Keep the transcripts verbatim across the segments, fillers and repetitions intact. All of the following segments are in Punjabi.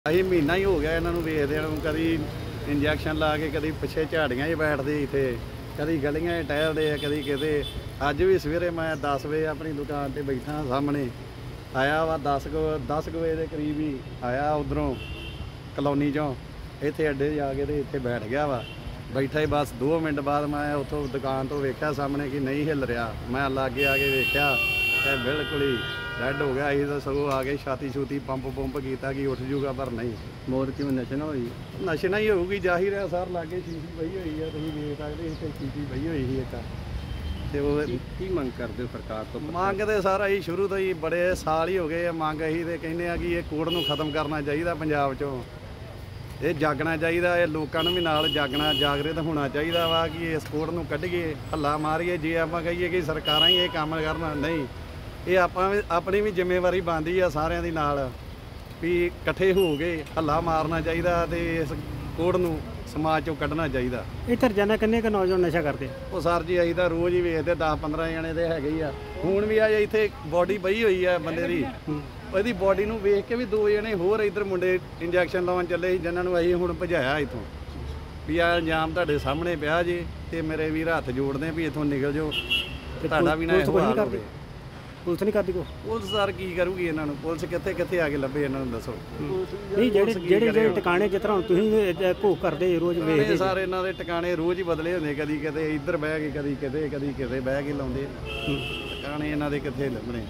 ਅਸੀਂ ਮਹੀਨਾ ਹੀ ਹੋ ਗਿਆ ਇਹਨਾਂ ਨੂੰ ਵੇਖਦਿਆਂ ਨੂੰ, ਕਦੀ ਇੰਜੈਕਸ਼ਨ ਲਾ ਕੇ, ਕਦੀ ਪਿੱਛੇ ਝਾੜੀਆਂ 'ਚ ਬੈਠਦੇ ਇੱਥੇ, ਕਦੀ ਗਲੀਆਂ 'ਚ ਟਹਿਲਦੇ ਆ, ਕਦੀ ਕਿਤੇ। ਅੱਜ ਵੀ ਸਵੇਰੇ ਮੈਂ ਦਸ ਵਜੇ ਆਪਣੀ ਦੁਕਾਨ 'ਤੇ ਬੈਠਾ, ਸਾਹਮਣੇ ਆਇਆ ਵਾ ਦਸ ਕੁ ਦਸ ਕੁ ਵਜੇ ਦੇ ਕਰੀਬ ਹੀ ਆਇਆ ਉੱਧਰੋਂ ਕਲੋਨੀ 'ਚੋਂ, ਇੱਥੇ ਅੱਡੇ ਜਾ ਕੇ ਤੇ ਇੱਥੇ ਬੈਠ ਗਿਆ ਵਾ। ਬੈਠਾ ਹੀ ਬਸ ਦੋ ਮਿੰਟ ਬਾਅਦ ਮੈਂ ਉੱਥੋਂ ਦੁਕਾਨ ਤੋਂ ਵੇਖਿਆ ਸਾਹਮਣੇ ਕਿ ਨਹੀਂ ਹਿੱਲ ਰਿਹਾ। ਮੈਂ ਲਾਗੇ ਆ ਕੇ ਵੇਖਿਆ ਤੇ ਬਿਲਕੁਲ ਹੀ ਡੈਡ ਹੋ ਗਿਆ। ਅਸੀਂ ਤਾਂ ਸਗੋਂ ਆ ਕੇ ਛਾਤੀ ਛੂਤੀ ਪੰਪ ਪੰਪ ਕੀਤਾ ਕਿ ਉੱਠ ਜੂਗਾ, ਪਰ ਨਹੀਂ। ਮੌਤ ਕਿਵੇਂ ਨਸ਼ੇ ਨਾਲ ਹੋਈ? ਨਸ਼ੇ ਨਾਲ ਹੀ ਹੋਊਗੀ, ਜ਼ਾਹਿਰ ਹੈ ਸਰ। ਲਾਗੇ ਸ਼ੀਸ਼ੀ ਪਈ ਹੋਈ ਆ, ਤੁਸੀਂ ਵੇਖ ਸਕਦੇ ਇੱਥੇ ਸ਼ੀਸ਼ੀ ਪਈ ਹੋਈ ਸੀ ਇੱਕ। ਤੇ ਉਹ ਕੀ ਮੰਗ ਕਰਦੇ ਹੋ ਸਰਕਾਰ ਤੋਂ? ਮੰਗ ਤੇ ਸਾਰਾ ਹੀ ਸ਼ੁਰੂ ਤੋਂ ਹੀ ਬੜੇ ਸਾਲ ਹੀ ਹੋ ਗਏ ਆ ਮੰਗ। ਅਸੀਂ ਤੇ ਕਹਿੰਦੇ ਆ ਕਿ ਇਹ ਕੋੜ ਨੂੰ ਖਤਮ ਕਰਨਾ ਚਾਹੀਦਾ ਪੰਜਾਬ 'ਚੋਂ। ਇਹ ਜਾਗਣਾ ਚਾਹੀਦਾ, ਇਹ ਲੋਕਾਂ ਨੂੰ ਵੀ ਨਾਲ ਜਾਗਣਾ, ਜਾਗਰਿਤ ਹੋਣਾ ਚਾਹੀਦਾ ਵਾ ਕਿ ਇਸ ਕੋੜ ਨੂੰ ਕੱਢੀਏ, ਹੱਲਾ ਮਾਰੀਏ। ਜੇ ਆਪਾਂ ਕਹੀਏ ਕਿ ਸਰਕਾਰਾਂ ਹੀ ਇਹ ਕੰਮ ਕਰਨ, ਨਹੀਂ, ਇਹ ਆਪਾਂ ਵੀ ਆਪਣੀ ਵੀ ਜ਼ਿੰਮੇਵਾਰੀ ਬਣਦੀ ਆ ਸਾਰਿਆਂ ਦੀ ਨਾਲ ਵੀ ਇਕੱਠੇ ਹੋ ਕੇ ਹੱਲਾ ਮਾਰਨਾ ਚਾਹੀਦਾ ਤੇ ਇਸ ਕੋੜ ਨੂੰ ਸਮਾਜ 'ਚੋਂ ਕੱਢਣਾ ਚਾਹੀਦਾ। ਇੱਥੇ ਰੋਜ਼ਾਨਾ ਕਿੰਨੇ ਕੁ ਨੌਜਵਾਨ ਨਸ਼ਾ ਕਰਦੇ? ਉਹ ਸਰ ਜੀ ਅਸੀਂ ਤਾਂ ਰੋਜ਼ ਹੀ ਵੇਖਦੇ, ਦਸ ਪੰਦਰਾਂ ਜਣੇ ਤੇ ਹੈਗੇ ਹੀ ਆ। ਹੁਣ ਵੀ ਆ ਇੱਥੇ ਬੋਡੀ ਪਈ ਹੋਈ ਆ ਬੰਦੇ ਦੀ, ਉਹਦੀ ਬੋਡੀ ਨੂੰ ਵੇਖ ਕੇ ਵੀ ਦੋ ਜਣੇ ਹੋਰ ਇੱਧਰ ਮੁੰਡੇ ਇੰਜੈਕਸ਼ਨ ਲਾਉਣ ਚੱਲੇ ਸੀ, ਜਿਨ੍ਹਾਂ ਨੂੰ ਅਸੀਂ ਹੁਣ ਭਜਾਇਆ ਇੱਥੋਂ ਵੀ ਆ ਇਲਜ਼ਾਮ ਤੁਹਾਡੇ ਸਾਹਮਣੇ ਪਿਆ ਜੀ। ਤੇ ਮੇਰੇ ਵੀਰ ਹੱਥ ਜੋੜਦੇ ਵੀ ਇੱਥੋਂ ਨਿਕਲ ਜਾਓ, ਤੁਹਾਡਾ ਵੀ ਨਾ ਇਹੋ ਹਾਲ ਹੋਵੇ। ਪੁਲਿਸ ਨਹੀਂ ਕਰਦੀ ਕੋ? ਪੁਲਿਸ ਸਰ ਕੀ ਕਰੂਗੀ ਇਹਨਾਂ ਨੂੰ? ਪੁਲਿਸ ਕਿੱਥੇ ਕਿੱਥੇ ਆ ਕੇ ਲੱਭੇ ਇਹਨਾਂ ਨੂੰ, ਦੱਸੋ। ਨਹੀਂ, ਜਿਹੜੇ ਜਿਹੜੇ ਜਿਹੜੇ ਟਿਕਾਣੇ ਜਿਸ ਤਰ੍ਹਾਂ ਤੁਸੀਂ ਘੋਖ ਕਰਦੇ ਰੋਜ਼ ਵੇਖਦੇ ਸਰ, ਇਹਨਾਂ ਦੇ ਟਿਕਾਣੇ ਰੋਜ਼ ਹੀ ਬਦਲੇ ਹੁੰਦੇ, ਕਦੀ ਕਿਤੇ ਇੱਧਰ ਬਹਿ ਕੇ, ਕਦੀ ਕਿਤੇ, ਕਦੀ ਕਿਤੇ ਬਹਿ ਕੇ ਲਾਉਂਦੇ ਟਿਕਾਣੇ ਇਹਨਾਂ ਦੇ ਕਿੱਥੇ ਲੱਭਣੇ।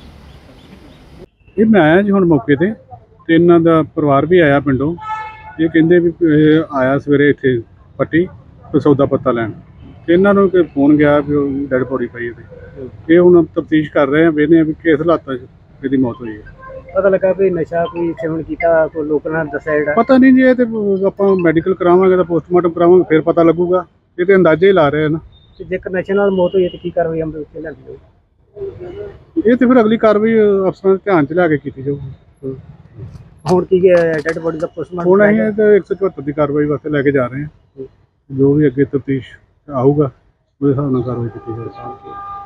ਇਹ ਮੈਂ ਆਇਆ ਜੀ ਹੁਣ ਮੌਕੇ ਤੇ ਤੇ ਇਹਨਾਂ ਦਾ ਪਰਿਵਾਰ ਵੀ ਆਇਆ ਪਿੰਡੋਂ। ਇਹ ਕਹਿੰਦੇ ਵੀ ਇਹ ਆਇਆ ਸਵੇਰੇ ਇੱਥੇ ਪੱਟੀ ਤੇ ਸੌਦਾ ਪੱਤਾ ਲੈਣ, ਤੇ ਇਹਨਾਂ ਨੂੰ ਕੋਈ ਫੋਨ ਗਿਆ ਵੀ ਉਹ ਡੈਡ ਬੋਡੀ ਪਈ ਉਹਦੀ। ਇਹ ਹੁਣ ਤਫਤੀਸ਼ ਕਰ ਰਹੇ ਆ, ਵੇਖਦੇ ਆ ਵੀ ਕਿਸ ਹਾਲਾਤਾਂ 'ਚ ਇਹਦੀ ਮੌਤ ਹੋਈ ਹੈ। ਪਤਾ ਲੱਗਾ ਵੀ ਨਸ਼ਾ ਕੋਈ ਸੇਵਨ ਕੀਤਾ, ਕੋਈ ਲੋਕਾਂ ਨੇ ਦੱਸਿਆ ਜਿਹੜਾ? ਪਤਾ ਨਹੀਂ ਜੀ, ਇਹ ਤੇ ਆਪਾਂ ਮੈਡੀਕਲ ਕਰਾਵਾਂਗੇ ਤਾਂ ਪੋਸਟਮਾਰਟਮ ਕਰਾਵਾਂਗੇ, ਫਿਰ ਪਤਾ ਲੱਗੂਗਾ। ਇਹ ਤੇ ਅੰਦਾਜ਼ੇ ਹੀ ਲਾ ਰਹੇ ਆ ਨਾ। ਤੇ ਜੇਕਰ ਨਸ਼ੇ ਨਾਲ ਮੌਤ ਹੋਈ ਹੈ ਤਾਂ ਕੀ ਕਾਰਵਾਈ ਅਮਲ ਵਿੱਚ ਲਿਆਂਦੀ ਜਾਊਗੀ? ਇਹ ਤੇ ਫਿਰ ਅਗਲੀ ਕਾਰਵਾਈ ਅਫਸਰਾਂ ਦੇ ਧਿਆਨ 'ਚ ਲਿਆ ਕੇ ਕੀਤੀ ਜਾਊਗੀ। ਹੁਣ ਕੀ ਡੈਡ ਬੋਡੀ ਦਾ ਪੋਸਟਮਾਰਟਮ? ਹੁਣ ਅਸੀਂ ਇਹ ਤਾਂ ਇੱਕ ਸੌ ਚੁਹੱਤਰ ਦੀ ਕਾਰਵਾਈ ਵਾਸਤੇ ਲੈ ਕੇ ਜਾ ਰਹੇ ਹਾਂ। ਜੋ ਵੀ ਅੱਗੇ ਤਫਤੀਸ਼ ਆਊਗਾ ਉਹਦੇ ਹਿਸਾਬ ਨਾਲ ਕਾਰਵਾਈ ਕੀਤੀ ਜਾਊਗੀ।